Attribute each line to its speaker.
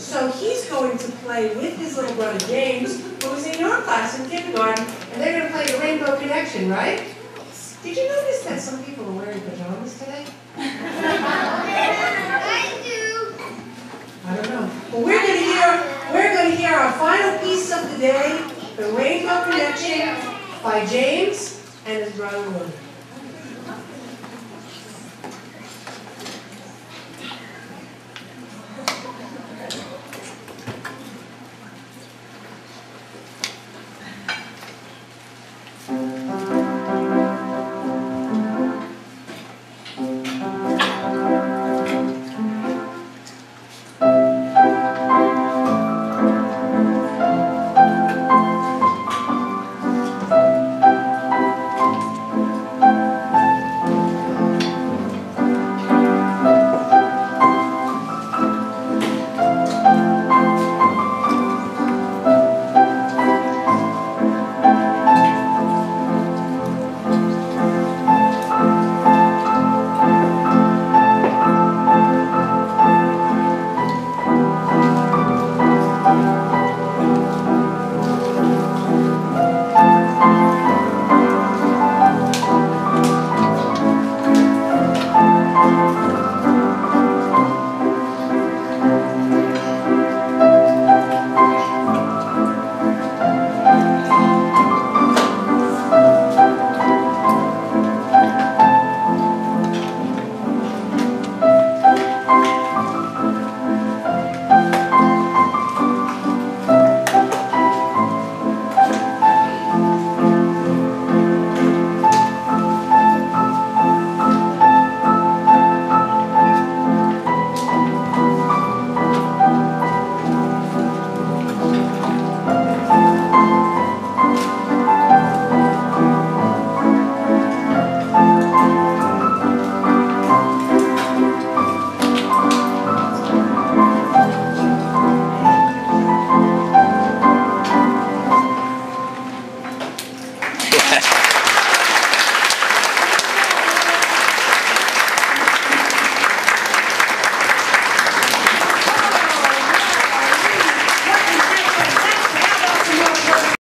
Speaker 1: So he's going to play with his little brother James, who is in your class in kindergarten, and they're going to play the Rainbow Connection, right? Did you notice that some people are wearing pajamas today?
Speaker 2: I do.
Speaker 1: I don't know. Well, we're going to hear our final piece of the day, the Rainbow Connection by James and his brother William.